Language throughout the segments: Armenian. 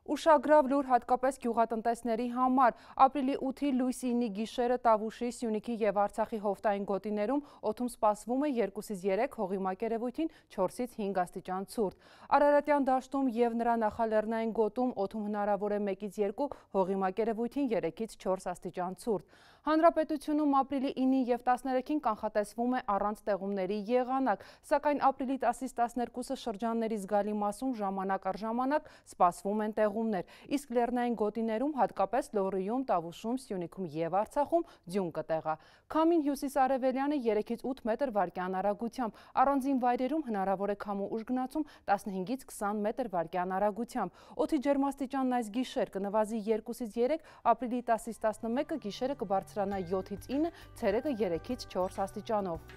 Ուշագրավ լուր հատկապես գյուղատնտեսների համար ապրիլի 8-ի լույս 9-ի գիշերը Տավուշի, Սյունիքի և Արցախի հովտային գոտիներում օդում սպասվում է 2-ից 3, հողի մակերևույթին 4-ից 5 աստիճան ցուրտ։ Արարատյան դաշտում և նրա նախալեռնային գոտում օդում հնարավոր է 1-ից 2, հողի մակերևույթին 3-ից 4 աստիճան ցուրտ։ Հանրապետությունում ապրիլի 9-ին և 13-ին կանխատեսվում է առանց տեղումների եղանակ, սակայն ապրիլի 10-ից 12-ը շրջանների զգալի մասում ժամանակ առ ժամանակ սպասվում են տեղումներ, իսկ լեռնային գոտիներում, հատկապես Լոռիում, Տավուշում, Սյունիքում և Արցախում ձյուն կտեղա։ Քամին հյուսիս-արևելյանը 3-ից 8 մետր վարկյան արագությամբ, առանձին վայրերում հնարավոր է քամու ուժգնացում 15-ից 20 մետր վարկյան արագությամբ։ Օդի ջերմաստիճանն այս գիշեր կնվազի 2-ից 3, ապրիլի 10-ից 11-ը գիշերը կբարձրանա 7-ից 9, ցերեկը 3-ից 4 աստիճանով։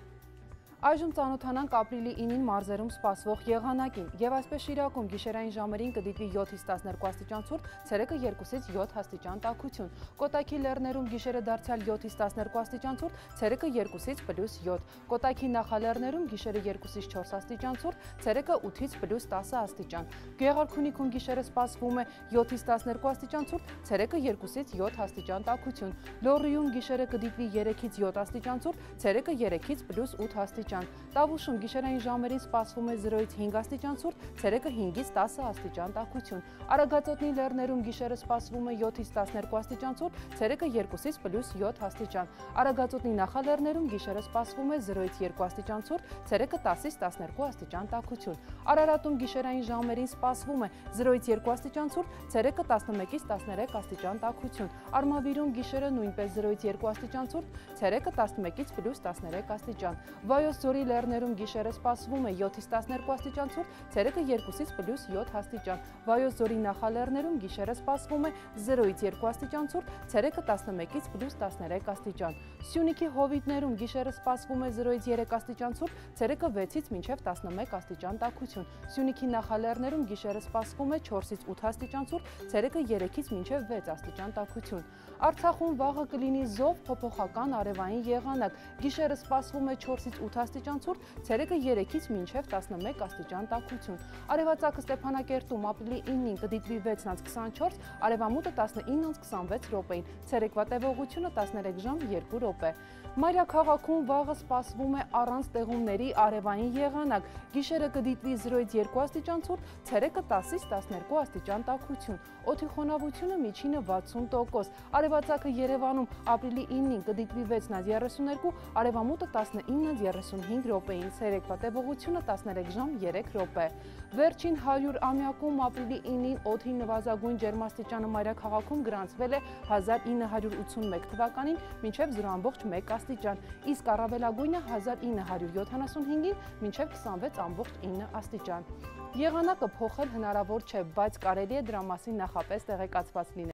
Այժմ ծանոթանանք ապրիլի 9-ին մարզերում սպասվող եղանակին և այսպես Շիրակում գիշերային ժամերին կդիտվի 7-ից 12 աստիճան ցուրտ, ցերեկը 2-ից 7 աստիճան տաքություն։ Կոտայքի լեռներում գիշերը դարձյալ 7-ից 12 աստիճան ցուրտ, ցերեկը 2-ից +7։ Կոտայքի նախալեռներում գիշերը 2-ից 4 աստիճան ցուրտ, ցերեկը 8-ից +10 աստիճան։ Գեղարքունիքում գիշերը սպասվում է 7-ից 12 աստիճան ցուրտ, ցերեկը 2-ից 7 աստիճան տաքություն։ Լոռիում գիշերը կդիտվի 3-ից 7 աստիճան ցուրտ, ցերեկը 3-ից +8 աստիճան։ Տավուշում գիշերային ժամերին սպասվում է 0-ից 5 աստիճան ցուրտ, ցերեկը 5-ից 10 աստիճան տաքություն։ Արագածոտնի լեռներում գիշերը սպասվում է 7-ից 12 աստիճան ցուրտ, ցերեկը 2-ից +7 աստիճան։ Արագածոտնի նախալեռներում գիշերը սպասվում է 0-ից 2 աստիճան ցուրտ, ցերեկը 10-ից 12 աստիճան տաքություն։ Արարատում գիշերային ժամերին սպասվում է 0-ից 2 աստիճան ցուրտ, ցերեկը 11-ից 13 աստիճան տաքություն։ Արմավիրում գիշերը նույնպես 0-ից 2 աստիճան ցուրտ, ցերեկը 11-ից +13 աստիճան։ Վայոց ձորի լեռներում գիշերը սպասվում է 7-ից 12 աստիճան ցուրտ, ցերեկը 2-ից +7 աստիճան։ Վայոց ձորի նախալեռներում գիշերը սպասվում է 0-ից 2 աստիճան ցուրտ, ցերեկը 11-ից +13 աստիճան։ Սյունիքի հովիտներում գիշերը սպասվում է 0-ից 3 աստիճան ցուրտ, ցերեկը 6-ից մինչև 11 աստիճան տաքություն։ Սյունիքի նախալեռներում գիշերը սպասվում է 4-ից 8 աստիճան ցուրտ, ցերեկը 3-ից մինչև 6 աստիճան տաքություն։ Արցախում վաղը կլինի զով փոփոխական արևային եղանակ։ Գիշերը սպասվում է 4-ից 8 աստիճան ցուրտ, ցերեկը 3-ից մինչև 11 աստիճան տաքություն։ Արևածագը Ստեփանակերտում ապրիլի 9-ին կդիտվի 6-24, արևամուտը 19-26 րոպեին, ցերեկվա տևողությունը 13 ժամ 2 րոպե։ Մայրաքաղաքում վաղը սպասվում է առանց տեղումների արևային եղանակ։ Գիշերը կդիտվի 0-ից 2 աստիճան ցուրտ, ցերեկը 10-ից 12 աստիճան տաքություն։ Օդի խոնավությունը միջինը 60%։ Արևածագը Երևանում ապրիլի 9-ին կդիտվի 6-32, արևամուտը 19-35 րոպեին, ցերեկվա տևողությունը 13 ժամ 3 րոպե։ Վերջին 100 ամյակում ապրիլի 9-ին օդի նվազագույն ջերմաստիճանը մայրաքաղաքում գրանցվել է 1981 թվականին մինչև 0,1 աստիճան, իսկ առավելագույնը 1975-ին մինչև 26,9 աստիճան։ Եղանակը փոխել հնարավոր չէ, բայց կարելի է դրա մասին նախապես տեղեկացված լինել։